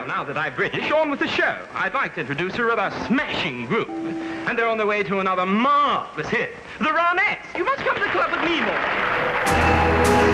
now that I'm British, on with the show. I'd like to introduce a rather smashing group. And they're on their way to another marvelous hit. The Ronettes. You must come to the club with me more.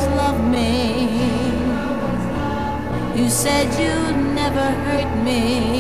You said you'd never hurt me.